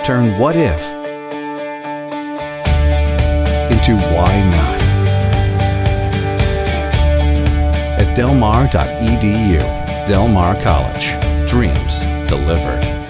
Turn what if into why not at delmar.edu. Del Mar College. Dreams delivered.